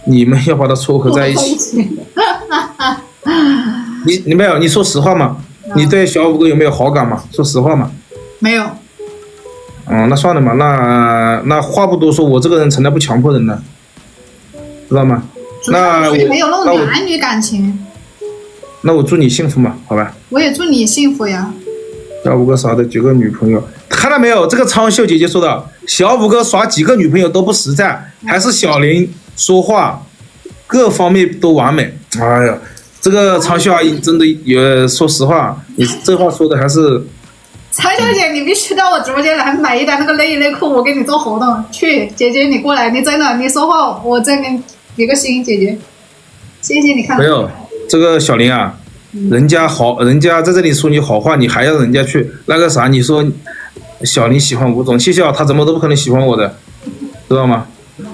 你们要把它撮合在一起。你没有，你说实话嘛？你对小五哥有没有好感嘛？说实话嘛？ 没有。 那算了嘛，那话不多说，我这个人从来不强迫人的，知道吗？那没有那种男女感情。 那我祝你幸福嘛，好吧？ 我也祝你幸福呀。 小五哥耍的几个女朋友，看到没有？这个昌秀姐姐说的，小五哥耍几个女朋友都不实在，还是小林说话各方面都完美。哎呀，这个昌秀阿姨真的也说实话，你这话说的还是。 昌秀姐，你必须到我直播间来买一单那个内裤，我给你做活动。去，姐姐你过来，你真的你说话，我再给你比个心，姐姐。谢谢你看。 没有，这个小林啊。人家在这里说你好话，你还要人家去那个啥？你说小林喜欢吴总，谢谢啊，他怎么都不可能喜欢我的，知道吗？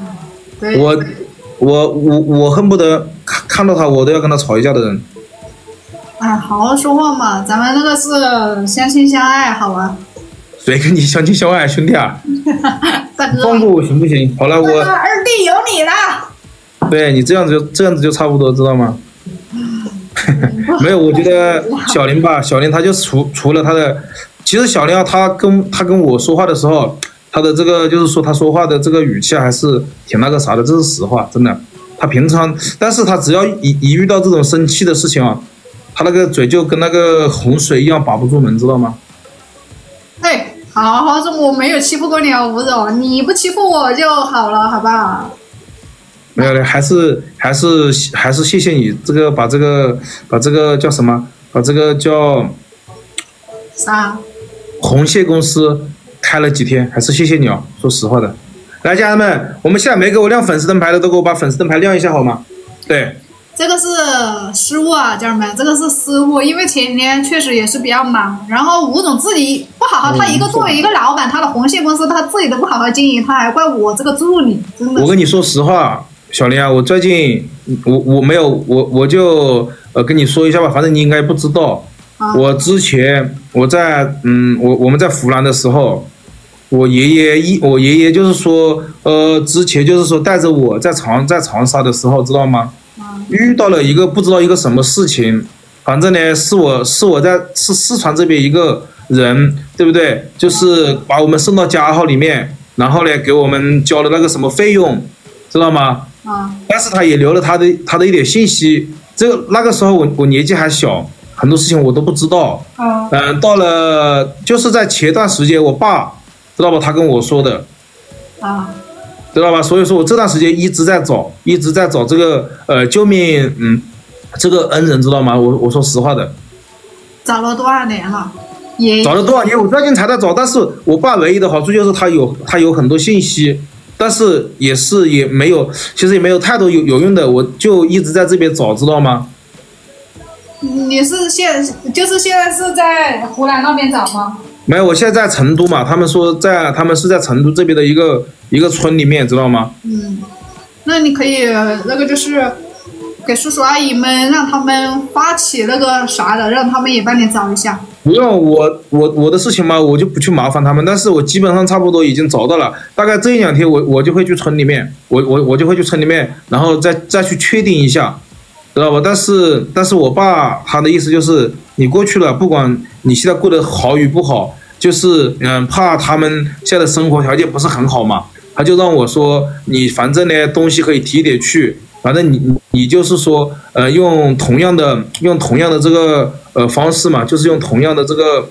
我恨不得看到他我都要跟他吵一架的人。 哎，好好说话嘛，咱们那个是相亲相爱，好吧？ 谁跟你相亲相爱，兄弟啊？ 大哥， 放过我行不行？好了，我二弟有你了。 对你这样子就差不多，知道吗？没有，我觉得小林吧，小林他就除了他的，其实小林啊，他跟我说话的时候，他的这个就是说他说话的这个语气还是挺那个啥的，这是实话，真的。他平常，但是他只要一遇到这种生气的事情啊，他那个嘴就跟那个洪水一样把不住门，知道吗？ 哎，好好说，我没有欺负过你啊，吴总，你不欺负我就好了，好不好？ 没有嘞，还是谢谢你这个把这个叫什么？把这个叫啥？ 红蟹公司开了几天，还是谢谢你啊！说实话的，来家人们，我们现在没给我亮粉丝灯牌的都给我把粉丝灯牌亮一下好吗？对， 这个是失误啊，家人们，这个是失误，因为前天确实也是比较忙，然后吴总自己不好好，他作为一个老板，他的红蟹公司他自己都不好好经营，他还怪我这个助理，真的。 我跟你说实话。小林啊，我最近我就跟你说一下吧，反正你应该不知道。我之前我们在湖南的时候，我爷爷就是说之前就是说带着我在长沙的时候，知道吗？遇到了一个不知道一个什么事情，反正呢是我在四川这边一个人，对不对？就是把我们送到加号里面，然后呢给我们交了那个什么费用，知道吗？但是他也留了他的一点信息。那个时候我年纪还小，很多事情我都不知道。到了就是在前段时间，我爸知道吧，他跟我说的。知道吧？所以说我这段时间一直在找这个救命这个恩人，知道吗？我说实话的。 找了多少年了？ 找了多少年？我最近才在找，但是我爸唯一的好处就是他有很多信息。但是也没有，其实也没有太多有用的，我就一直在这边找，知道吗？ 你是现在是在湖南那边找吗？ 没有，我现在在成都嘛，他们是在成都这边的一个村里面，知道吗？ 那你可以那个就是给叔叔阿姨们让他们发起那个啥的，让他们也帮你找一下。 不用，我的事情嘛，我就不去麻烦他们，但是我基本上差不多已经找到了，大概这一两天我就会去村里面，我就会去村里面，然后再去确定一下，知道吧？但是我爸他的意思就是你过去了，不管你现在过得好与不好，就是怕他们现在的生活条件不是很好嘛，他就让我说你反正呢东西可以提点去。反正你就是说，用同样的这个方式嘛，就是用同样的这个，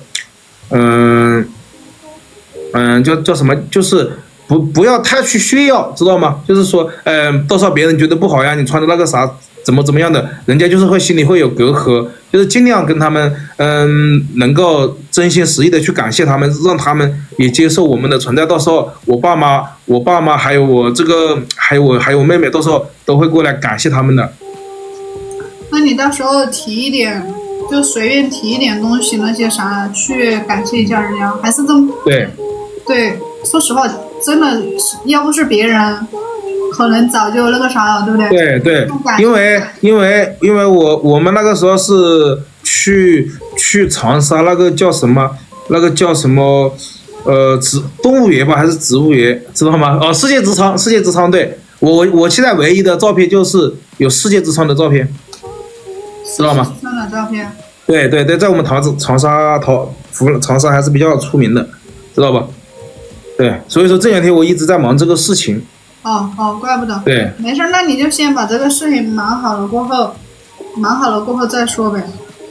叫什么，就是不要太去炫耀，知道吗？就是说，到时候别人觉得不好呀，你穿的那个啥怎么样的，人家就是心里会有隔阂，就是尽量跟他们，能够真心实意的去感谢他们，让他们也接受我们的存在。到时候我爸妈还有我这个，还有我妹妹，到时候都会过来感谢他们的。 那你到时候提一点，就随便提一点东西，那些啥去感谢一下人家，还是这么对，说实话，真的要不是别人。可能早就那个啥了，对不对？ 对，因为我们那个时候是去长沙那个叫什么动物园吧，还是植物园，知道吗？世界之窗，对， 我现在唯一的照片就是有世界之窗的照片，知道吗？ 世界之窗的照片。 对，在我们长沙还是比较出名的，知道吧？对，所以说这2天我一直在忙这个事情。 哦，怪不得。 对， 没事，那你就先把这个事情忙好了过后再说呗。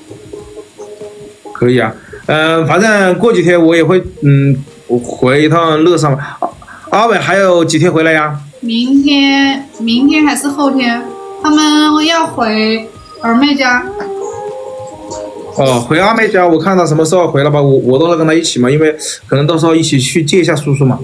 可以啊，反正过几天我也会我回一趟乐山。阿伟还有几天回来呀？ 明天还是后天？他们要回二妹家。 哦，回二妹家，我看他什么时候回来吧，我到时候跟他一起嘛，因为可能到时候一起去接一下叔叔嘛，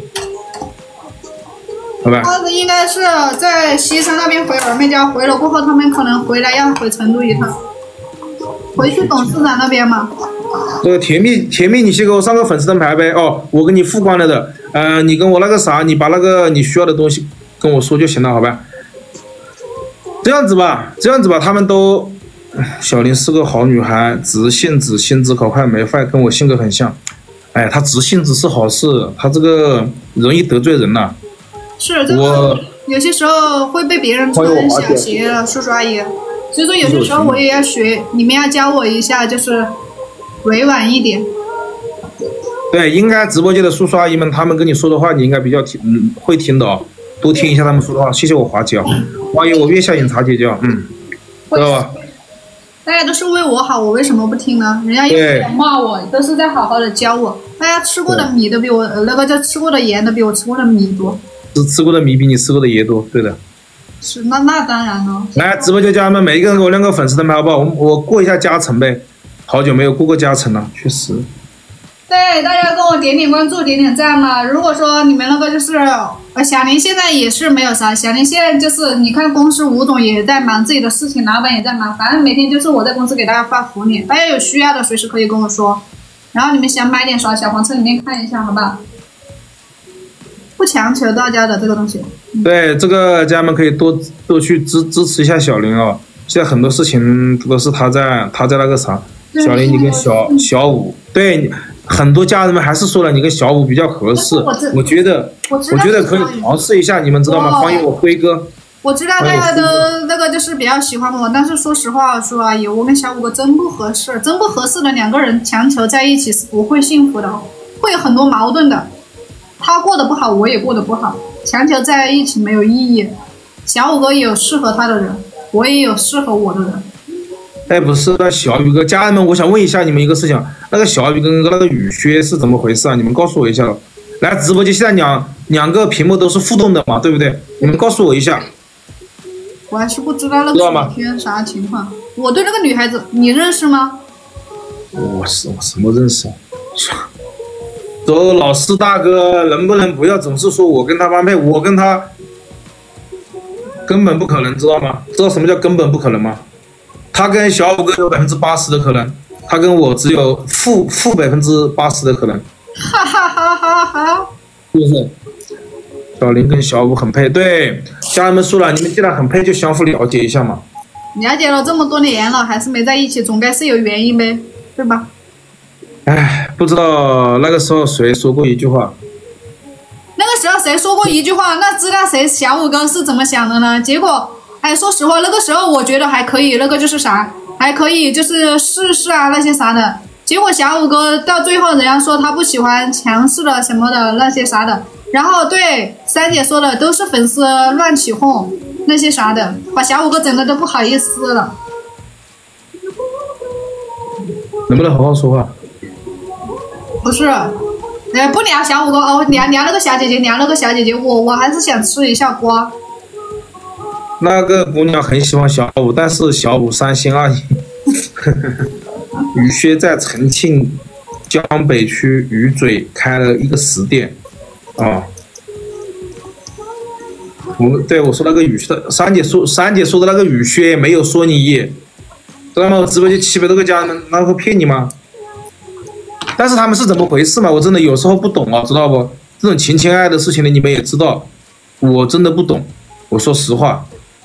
好吧？ 他应该是在西山那边回二妹家，回了过后，他们可能回来要回成都一趟，回去董事长那边嘛。 这个甜蜜，你先给我上个粉丝灯牌呗。哦，我给你付光了的。你跟我那个啥，你把那个你需要的东西跟我说就行了，好吧？这样子吧，他们都。小林是个好女孩，直性子，心直口快，没坏，跟我性格很像。哎，她直性子是好事，她这个容易得罪人呐。 是，这个有些时候会被别人穿小鞋了，叔叔阿姨。所以说有些时候我也要学，你们要教我一下，就是委婉一点。 对，应该直播间的叔叔阿姨们，他们跟你说的话，你应该比较会听的哦，多听一下他们说的话。谢谢我华姐啊，欢迎我月下饮茶姐姐啊，知道吧？ 大家都是为我好，我为什么不听呢？人家又没有骂我，都是在好好的教我。大家吃过的米都比我吃过的盐都比我吃过的米多。吃过的米比你吃过的盐多，对的。 是，那当然了。 来，直播间家人们，每一个人给我亮个粉丝灯牌，好不好？我过一下加成呗，好久没有过加成了，确实。 对，大家跟我点点关注，点点赞嘛。如果说你们那个就是小林现在也是没有啥，小林现在就是你看公司吴总也在忙自己的事情，老板也在忙，反正每天就是我在公司给大家发福利，大家有需要的随时可以跟我说。然后你们想买点啥，小黄车里面看一下，好吧？不强求大家的这个东西。 对，这个家人们可以多去支持一下小林哦。现在很多事情都是他在那个啥，小林你跟小五对。很多家人们还是说了，你跟小五比较合适，我觉得可以尝试一下，你们知道吗？欢迎我辉哥。 我知道大家都那个就是比较喜欢我，但是说实话说阿姨，我跟小五哥真不合适的2个人强求在一起是不会幸福的，会有很多矛盾的。他过得不好，我也过得不好，强求在一起没有意义。小五哥有适合他的人，我也有适合我的人。 哎，不是，小雨哥，家人们，我想问一下你们一个事情，那个小雨跟那个雨靴是怎么回事啊？你们告诉我一下。来，直播间现在两个屏幕都是互动的嘛，对不对？你们告诉我一下。 我还是不知道那个天啥情况。我对那个女孩子，你认识吗？ 我什么认识啊？走，老师大哥，能不能不要总是说我跟他般配？我跟他根本不可能，知道吗？知道什么叫根本不可能吗？他跟小五哥有80%的可能，他跟我只有负80%的可能。 哈哈哈哈哈！ 是不是？小林跟小五很配，对，家人们说了，你们既然很配，就相互了解一下嘛。 了解了这么多年了，还是没在一起，总该是有原因呗，对吧？ 哎，不知道那个时候谁说过一句话。 那个时候谁说过一句话？那知道谁小五哥是怎么想的呢？结果。哎，说实话，那个时候我觉得还可以，那个就是啥，还可以，就是试试啊那些啥的。结果小五哥到最后，人家说他不喜欢强势的什么的那些啥的。然后对三姐说的都是粉丝乱起哄那些啥的，把小五哥整的都不好意思了。 能不能好好说话？ 不是，不聊小五哥哦，聊那个小姐姐，我还是想吃一下瓜。 那个姑娘很喜欢小五，但是小五3心2意。雨靴在重庆江北区鱼嘴开了一个实店，啊。我说那个雨靴的，三姐说的那个雨靴没有说你，知道吗？我直播间700多个家人们，那会骗你吗？但是他们是怎么回事嘛？我真的有时候不懂啊，知道不？这种情爱的事情呢，你们也知道，我真的不懂。我说实话。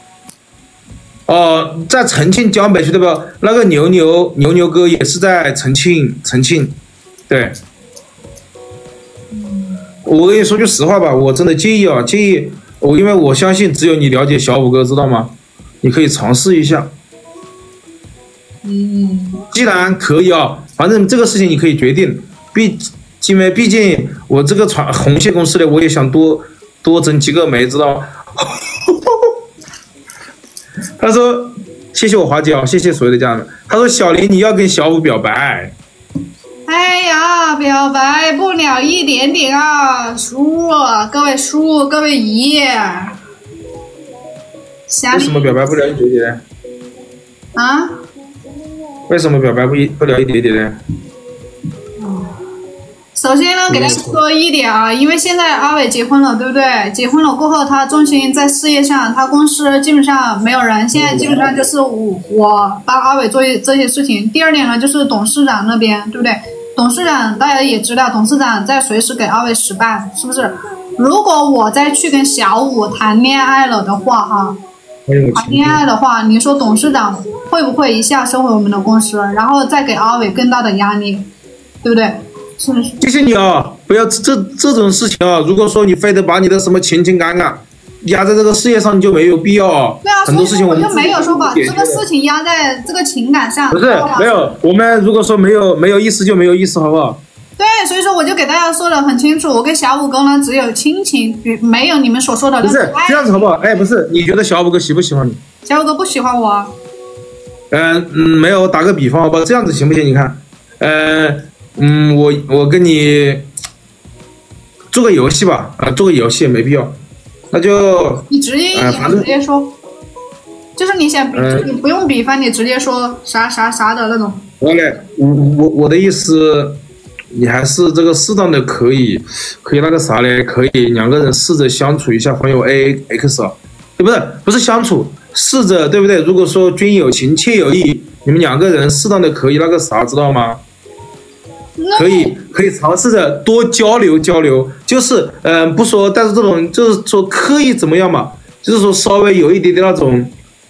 在重庆江北区对吧？那个牛牛哥也是在重庆，对。我跟你说句实话吧，我真的介意因为我相信只有你了解小五哥，知道吗？你可以尝试一下。既然可以啊，反正这个事情你可以决定。因为毕竟我这个红线公司的，我也想多整几个妹，知道吗？他说谢谢我花姐啊，谢谢所有的家人。他说小林你要跟小五表白。 哎呀，表白不了一点点啊，各位叔，各位姨。 为什么表白不了一点点呢？ 啊？ 为什么表白不了一点点呢？ 首先呢，给大家说一点啊，因为现在阿伟结婚了，对不对？结婚了过后，他重心在事业上，他公司基本上没有人，现在基本上就是我帮阿伟做这些事情。第二点呢，就是董事长那边，对不对？董事长大家也知道，董事长在随时给阿伟使绊，是不是？如果我再去跟小五谈恋爱了的话，谈恋爱的话，你说董事长会不会一下收回我们的公司，然后再给阿伟更大的压力，对不对？ 谢谢你啊！不要这种事情啊！如果说你非得把你的什么情感压在这个事业上，你就没有必要啊。 对啊， 很多事情我就没有说把这个事情压在这个情感上。 不是没有，我们如果说没有意思就没有意思，好不好？ 对，所以说我就给大家说的很清楚，我跟小五哥呢只有亲情，没有你们所说的。 不是这样子好不好？哎，不是，你觉得小五哥喜不喜欢你？ 小五哥不喜欢我。 没有，打个比方好不好？这样子行不行？你看，我跟你做个游戏吧，做个游戏也没必要，那就你直接说，就是你想你不用比方，你直接说啥的那种。 我的意思，你还是这个适当的可以那个啥嘞，可以两个人试着相处一下，朋友 AX， 对不是相处，试着对不对？如果说君有情妾有意，你们两个人适当的可以那个啥，知道吗？可以尝试着多交流，就是不说，但是这种就是说刻意怎么样嘛，就是说稍微有一点点那种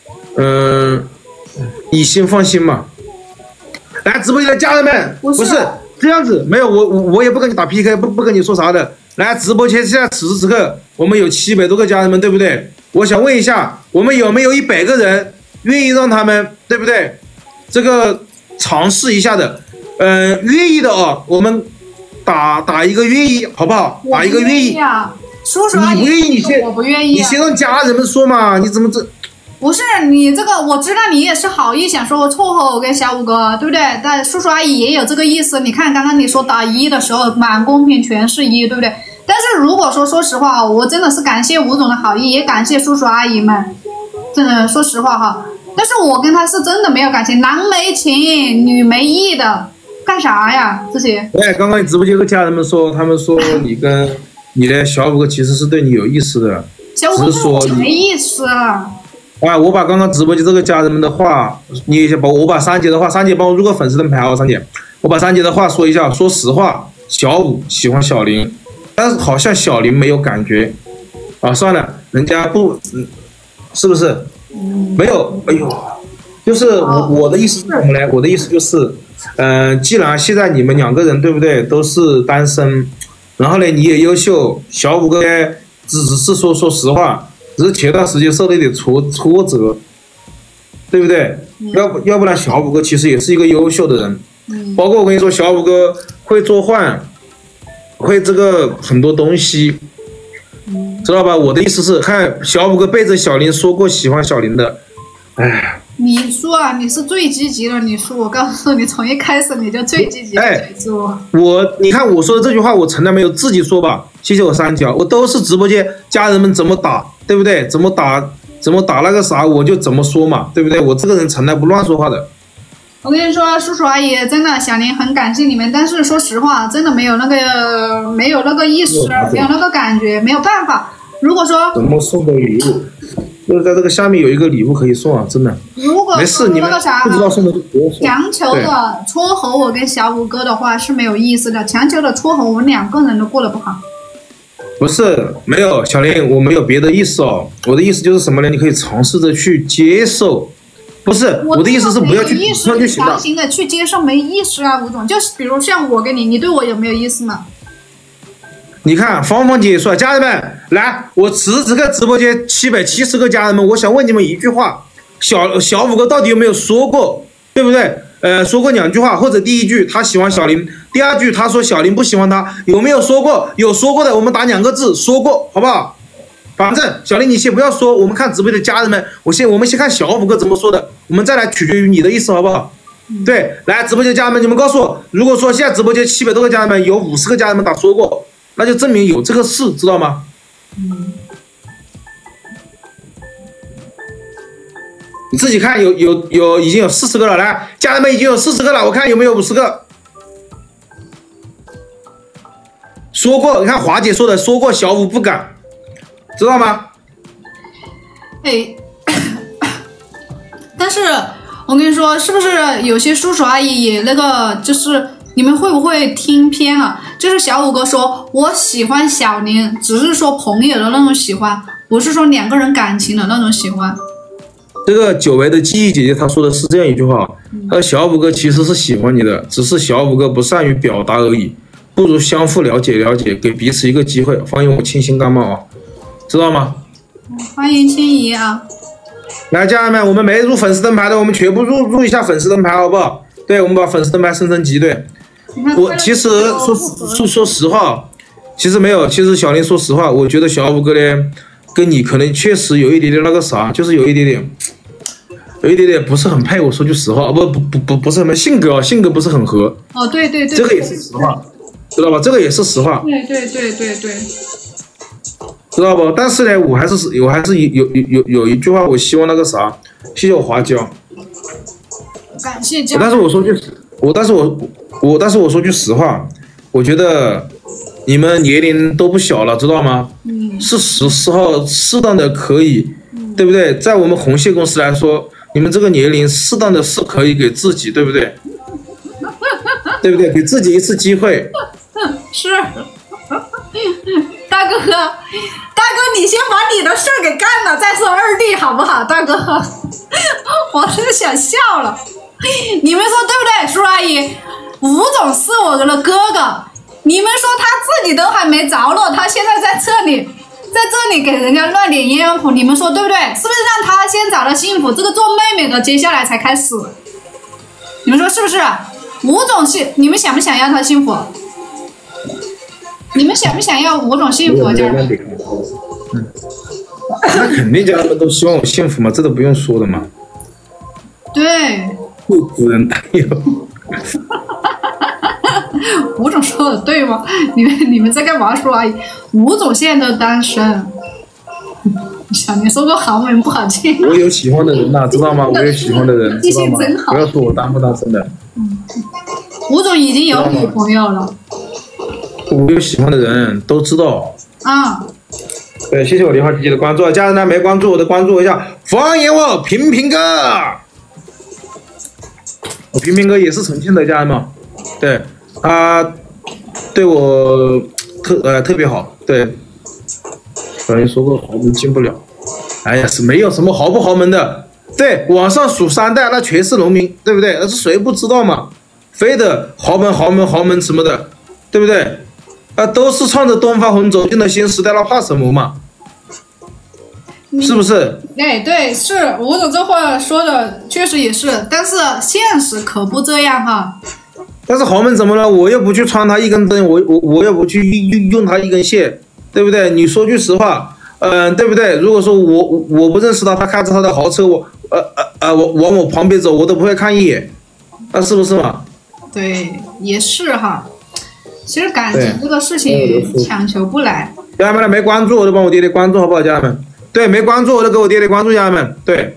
以心放心嘛。来直播间的家人们，不是这样子，没有我也不跟你打 PK， 不跟你说啥的。来直播间现在此时此刻我们有700多个家人们，对不对？我想问一下，我们有没有100个人愿意让他们，对不对？这个尝试一下的。愿意的哦，我们打一个愿意，好不好？打一个愿意。 叔叔阿姨， 你不愿意， 我不愿意。 你先让家人们说嘛，你怎么这？ 不是你这个，我知道你也是好意想说我撮合我跟小五哥，对不对？但叔叔阿姨也有这个意思。你看刚刚你说打1的时候，满公屏全是1，对不对？但是如果说实话，我真的是感谢吴总的好意，也感谢叔叔阿姨们。真的说实话哈，但是我跟他是真的没有感情，男没情，女没意的。干啥呀？这些？ 哎，刚刚直播间的家人们说，他们说你跟你的小五哥其实是对你有意思的， 小五哥对我没意思。 哎，我把刚刚直播间这个家人们的话，你我把3姐的话，3姐帮我入个粉丝灯牌哦，3姐，我把3姐的话说一下。说实话，小五喜欢小林，但是好像小林没有感觉啊。算了，人家不，是不是？没有，哎呦，就是我的意思是什么呢？我的意思就是。既然现在你们2个人对不对都是单身，然后呢你也优秀，小五哥呢只是说实话，只是前段时间受了一点挫折，对不对？要不然小五哥其实也是一个优秀的人，包括我跟你说，小五哥会做饭，会这个很多东西，知道吧？我的意思是，看小五哥背着小林说过喜欢小林的，哎。 你说啊，你是最积极的。你说，我告诉你，从一开始你就最积极的在做。你看我说的这句话，我从来没有自己说吧。谢谢我3角，我都是直播间家人们怎么打，对不对？怎么打那个啥，我就怎么说嘛，对不对？我这个人从来不乱说话的。 我跟你说，叔叔阿姨，真的小林很感谢你们，但是说实话，真的没有那个意思，没有那个感觉，没有办法。如果说怎么送的礼物？就是在这个下面有一个礼物可以送啊，真的。 如果没事，你们不知道送的就不用送。 强求的撮合我跟小五哥的话是没有意思的，强求的撮合我们2个人都过得不好。 不是，没有小林，我没有别的意思哦。我的意思就是什么呢？你可以尝试着去接受。不是，我的意思是不要去就行了。强行的去接受没意思啊，吴总。就是比如像我跟你对我有没有意思吗？ 你看芳芳姐说，家人们来，我此时这个直播间770个家人们，我想问你们一句话，小五哥到底有没有说过，对不对？说过2句话，或者第一句他喜欢小林，第二句他说小林不喜欢他，有没有说过？有说过的，我们打2个字，说过，好不好？反正小林你先不要说，我们看直播的家人们，我们先看小五哥怎么说的，我们再来取决于你的意思，好不好？对，来直播间家人们，你们告诉我，如果说现在直播间700多个家人们，有50个家人们打说过，那就证明有这个事，知道吗？你自己看，已经有40个了，来，家人们已经有40个了，我看有没有50个。说过，你看华姐说的，说过小五不敢，知道吗？ 哎，但是我跟你说，是不是有些叔叔阿姨也那个，就是你们会不会听偏了？就是小五哥说我喜欢小林，只是说朋友的那种喜欢，不是说2个人感情的那种喜欢。 这个久违的记忆姐姐她说的是这样一句话，她说小五哥其实是喜欢你的，只是小五哥不善于表达而已，不如相互了解了解，给彼此一个机会。欢迎我清新感冒啊，知道吗？ 欢迎清怡啊！ 来，家人们，我们没入粉丝灯牌的，我们全部入一下粉丝灯牌，好不好？对，我们把粉丝灯牌升级。对，我其实说实话，其实没有，其实小林说实话，我觉得小五哥呢，跟你可能确实有一点点那个啥，就是有一点点不是很配。我说句实话，不是什么性格啊，性格不是很合。 哦，对， 这个也是实话，知道吧？这个也是实话。 对。 知道不？但是呢，我还是有一句话，我希望那个啥，谢谢我花椒， 感谢椒。 但是我说句实话，我觉得你们年龄都不小了，知道吗？是时候适当的可以，对不对？在我们红蟹公司来说，你们这个年龄适当的是可以给自己，对不对？对不对？给自己一次机会。 是。大哥，你先把你的事儿给干了，再说二弟好不好？大哥，我是想笑了。你们说对不对，叔阿姨？吴总是我的哥哥，你们说他自己都还没着落，他现在在这里给人家乱点鸳鸯谱，你们说对不对？是不是让他先找到幸福，这个做妹妹的接下来才开始？你们说是不是？吴总是，你们想不想要他幸福？你们想不想要吴总幸福啊？家人？ 那肯定家人们都希望我幸福嘛，这都不用说的嘛。 对。 不人担忧。 吴总说的对吗？你们在干嘛说阿姨？吴总现在都单身。小年说过韩文不好听。 我有喜欢的人呐，知道吗？我有喜欢的人，知道吗？不要说我单不单身的。 吴总已经有女朋友了。 我有喜欢的人都知道啊。 对，谢谢我莲花姐姐的关注，家人呢没关注我的关注我一下，欢迎我平平哥，我平平哥也是重庆的家人们，对，他对我特别好，对，小林说过豪门进不了，哎呀是没有什么豪不豪门的，对，网上数3代那全是农民，对不对？那是谁不知道嘛？非得豪门什么的，对不对？都是唱着东方红走进了新时代，那怕什么嘛？是不是？ 哎，对，是吴总这话说的确实也是，但是现实可不这样哈。 但是豪门怎么了？我又不去穿他一根针，我又不去用他一根线，对不对？你说句实话，对不对？如果说我不认识他，他开着他的豪车，我往我旁边走，我都不会看一眼，那是不是嘛？ 对，也是哈。其实感情这个事情强求不来。 家人们没关注我都帮我点关注好不好？家人们，对，没关注我都给我点关注，家人们，对。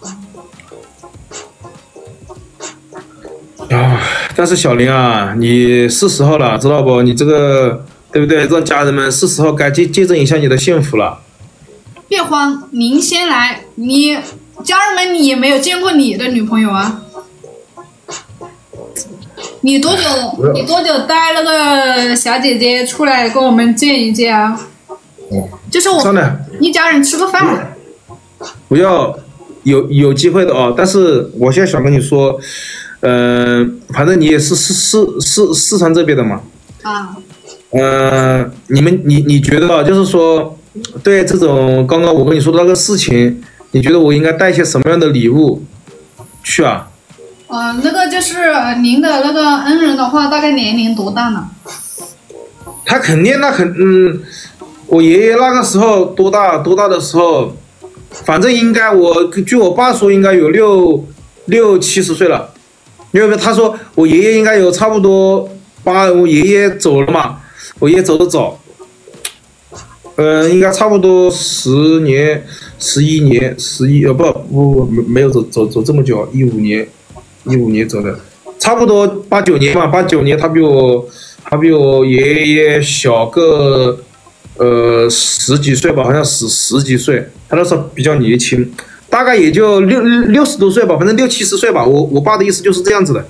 啊，但是小林啊，你是时候了，知道不？你这个对不对？让家人们是时候该见证一下你的幸福了。 别慌，您先来，你家人们你也没有见过你的女朋友啊。你多久带那个小姐姐出来跟我们见一见啊？就是我一家人吃个饭。 不要，有机会的哦。但是我现在想跟你说，反正你也是四川这边的嘛。 啊。 你觉得就是说，对这种刚刚我跟你说的那个事情，你觉得我应该带些什么样的礼物去啊？ 那个就是您的那个恩人的话，大概年龄多大呢？ 他肯定我爷爷那个时候多大的时候，反正应该据我爸说应该有60-70岁了，因为他说我爷爷应该有差不多我爷爷走了嘛，我爷爷走得早，应该差不多10年、11年、不没有走这么久，15年走的，差不多89年吧，89年他比我爷爷小个10几岁吧，好像十几岁，他那时候比较年轻，大概也就60多岁吧，反正60-70岁吧，我爸的意思就是这样子的。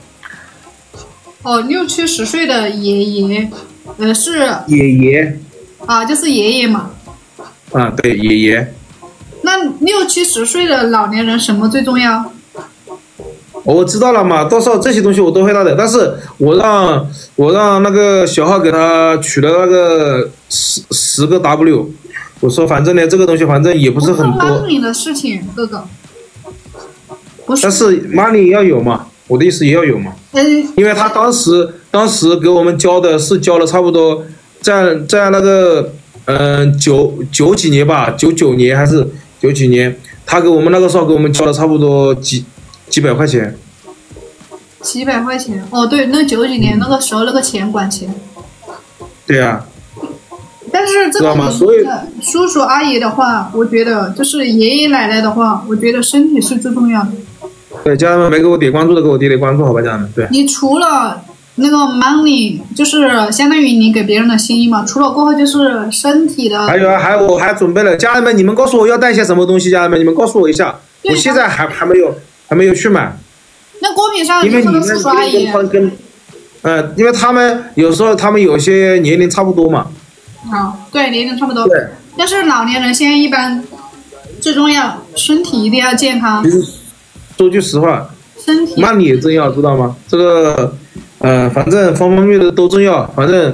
60-70岁的爷爷，是爷爷啊，就是爷爷嘛。 啊，对，爷爷。 那60-70岁的老年人什么最重要？ 我知道了嘛，到时候这些东西我都会带的，但是我让那个小号给他取了那个10个 W， 我说反正呢这个东西反正也不是很多。 money 的事情，哥哥。不是。 但是 money 要有嘛，我的意思也要有嘛。因为他当时给我们交了差不多，在那个九几年吧，99年还是90几年，他给我们那个时候给我们交了差不多几百块钱。 几百块钱？对，那90几年那个时候那个钱管钱。 对啊。 但是这个叔叔阿姨的话，我觉得就是爷爷奶奶的话，我觉得身体是最重要的。 对，家人们没给我点关注的，给我点关注，好吧，家人们。对。 你除了那个 money， 就是相当于你给别人的心意嘛，除了过后就是身体的。 我还准备了，家人们，你们告诉我要带些什么东西？家人们，你们告诉我一下，我现在还没有去买。 那公屏上因为你们叔叔阿姨， 因为他们有时候有些年龄差不多嘛。 对，年龄差不多。 对。 但是老年人现在一般最重要，身体一定要健康。 说句实话， 身体 money也重要，知道吗？这个反正方方面面的都重要，反正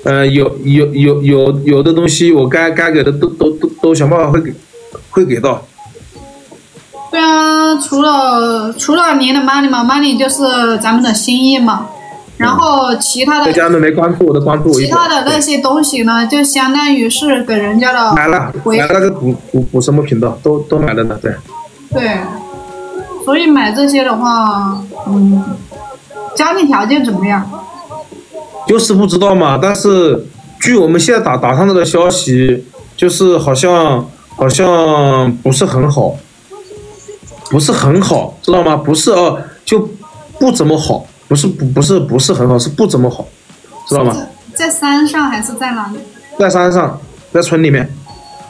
有的东西我该给的都想办法会给到。 对啊，除了您的 money 嘛 ，money 就是咱们的心意嘛，然后其他的。 家人们没关注我的关注我。 其他的那些东西呢，就相当于是给人家的。 买了那个补什么频道都买了的，对。 对，所以买这些的话，家庭条件怎么样？ 就是不知道嘛，但是据我们现在打上来的消息，就是好像不是很好。不是很好，知道吗？不是就不怎么好，不是很好，是不怎么好，知道吗？ 在山上还是在哪里？ 在山上，在村里面。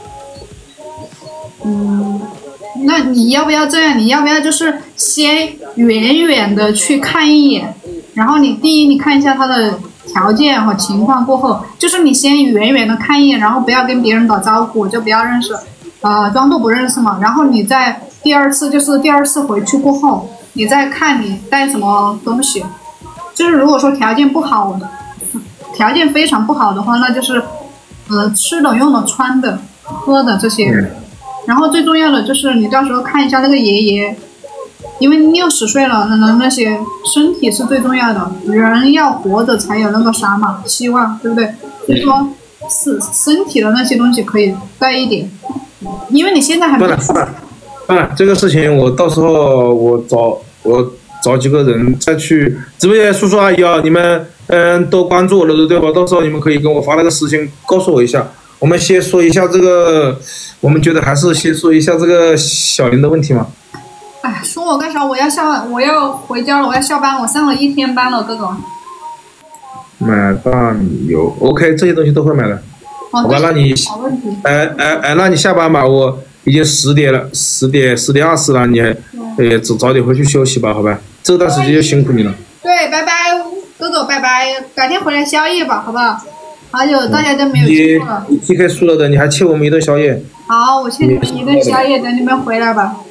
那你要不要这样？你要不要就是先远远的去看一眼，然后第一你看一下他的条件和情况，过后就是你先远远的看一眼，然后不要跟别人打招呼，就不要认识，装作不认识嘛。然后你再第二次回去过后，你再看你带什么东西。就是如果说条件不好的，条件非常不好的话，那就是吃的、用的、穿的、喝的这些。然后最重要的就是你到时候看一下那个爷爷，因为60岁了，那些身体是最重要的，人要活着才有那个啥嘛，希望，对不对？所以说是身体的那些东西可以带一点，因为你现在还没有。 这个事情我到时候我找几个人再去直播间，叔叔阿姨啊，你们都关注我了对吧？到时候你们可以跟我发那个私信告诉我一下。我们先说一下这个，我们觉得还是先说一下这个小林的问题嘛。 哎，说我干啥？我要回家了，我要下班，我上了1天班了，哥哥。 买大米油 ，OK， 这些东西都会买的。好吧，那你那你下班吧，我已经10点了，10点20了，你早点回去休息吧，好吧？这段时间就辛苦你了。 对，拜拜，哥哥，拜拜，改天回来宵夜吧，好不好？还有大家都没有吃过了。 你 PK 输了的，你还欠我们一顿宵夜。 好，我欠你们一顿宵夜，等你们回来吧。